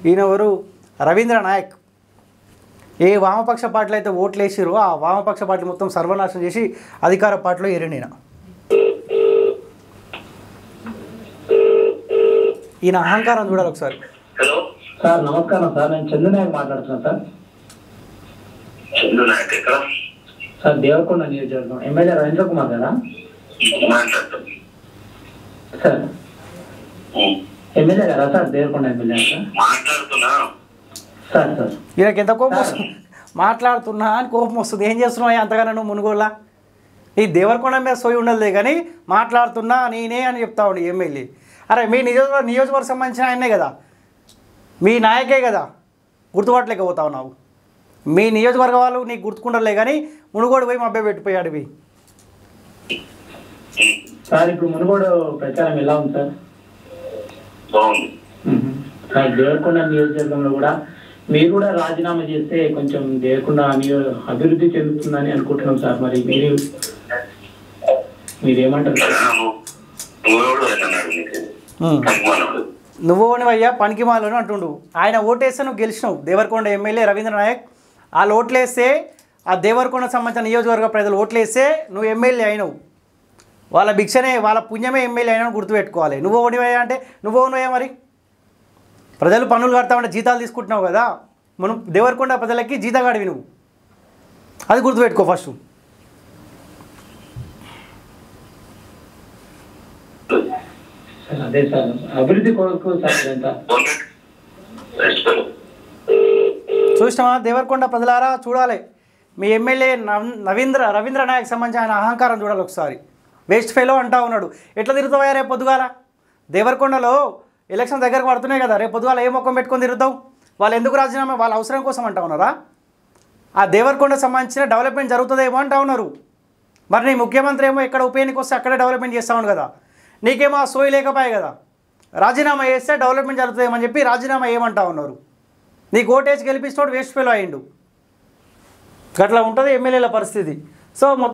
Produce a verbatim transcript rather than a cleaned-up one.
ఈయనెవరు రవీంద్ర నాయక్. ఏ వామపక్ష పార్టీలు అయితే ఓట్లు వేసిరో ఆ వామపక్ష పార్టీ మొత్తం సర్వనాశనం చేసి అధికార పార్టీలో ఏరిండిన. ఈయన అహంకారం చూడాలి ఒకసారి. హలో సార్, నమస్కారం సార్. నేను చంద్రనాయక్ మాట్లాడుతున్నాను సార్. చంద్రనాయక్ ఎక్కడ సార్? దేవరకొండ నియోజకవర్గం. ఎమ్మెల్యే రవీంద్ర కుమార్ గారా సార్? ఎమ్మెల్యే గారా సార్? దేవరకొండ ఎమ్మెల్యే మాట్లాడుతున్నా సార్. సార్ ఈయనకి ఎంత కోపం వస్తుంది, మాట్లాడుతున్నా అని కోపం వస్తుంది. ఏం చేస్తున్నావు అంతగానో నువ్వు మునుగోళ్ళ? నీ దేవరకొండ మీద సోయి ఉండదు కానీ మాట్లాడుతున్నా నేనే అని చెప్తా ఉండి ఎమ్మెల్యే. అరే మీ నియోజకవర్గ నియోజకవర్గం సంబంధించిన ఆయనే కదా, మీ నాయకే కదా, గుర్తుపట్టలేకపోతావు నావు. మీ నియోజకవర్గ వాళ్ళు నీకు గుర్తుకుండలే కానీ మునుగోడు పోయి మా అబ్బాయి పెట్టిపోయాడు. ఇవి సార్ ఇప్పుడు మునుగోడు ప్రచారం ఎలా ఉంది సార్? బాగుంది సార్. దేవరకొండ నియోజకవర్గంలో కూడా మీరు కూడా రాజీనామా చేస్తే కొంచెం దేవరకొండ అభివృద్ధి చెందుతుందని అనుకుంటున్నాం సార్. మరి మీరు మీరేమంటారు సార్? నువ్వు అయ్యా పనికిమాలను అంటుండు. ఆయన ఓటేస్తే నువ్వు గెలిచినావు. దేవరకొండ ఎమ్మెల్యే రవీంద్ర నాయక్ వాళ్ళు ఓట్లేస్తే ఆ దేవరకొండ సంబంధించిన నియోజకవర్గ ప్రజలు ఓట్లేస్తే నువ్వు ఎమ్మెల్యే అయినావు. వాళ్ళ భిక్షనే వాళ్ళ పుణ్యమే ఎమ్మెల్యే అయినా గుర్తుపెట్టుకోవాలి. నువ్వు ఓడివయ్యా అంటే నువ్వు ఓడివయ్యా. మరి ప్రజలు పన్నులు కడతామంటే జీతాలు తీసుకుంటున్నావు కదా, మనం దేవరకొండ ప్రజలకి జీతగాడివి నువ్వు, అది గుర్తుపెట్టుకో ఫస్ట్. అదే సార్ అభివృద్ధి కొరకు చూసినావా? దేవరకొండ ప్రజలారా చూడాలి. మీ ఎమ్మెల్యే నవీంద్ర రవీంద్ర నాయక్ సంబంధించి ఆయన అహంకారం చూడాలి ఒకసారి. వేస్ట్ ఫెలో అంటా ఉన్నాడు. ఎట్లా తిరుగుతావా రేపు పొద్దుగాల? దేవరకొండలో ఎలక్షన్ దగ్గరకు పడుతున్నాయి కదా, రేపు పొద్దుగాల ఏ మొక్కం పెట్టుకొని తిరుగుతావు? వాళ్ళు ఎందుకు రాజీనామా? వాళ్ళ అవసరం కోసం అంటా ఉన్నారా? ఆ దేవరకొండ సంబంధించిన డెవలప్మెంట్ జరుగుతుందేమో అంటా ఉన్నారు. మరి నీ ముఖ్యమంత్రి ఏమో ఎక్కడ ఉప ఎన్నిక వస్తే అక్కడే డెవలప్మెంట్ చేస్తా ఉన్నాడు కదా, నీకేమో ఆ సోయి లేకపోయే కదా. రాజీనామా చేస్తే డెవలప్మెంట్ జరుగుతుందేమని చెప్పి రాజీనామా ఏమంటా ఉన్నారు. నీకు ఓటేసి గెలిపిస్తాడు వేస్ట్ ఫెలో అయ్యిండు. అట్లా ఉంటుంది ఎమ్మెల్యేల పరిస్థితి. సో మొత్తం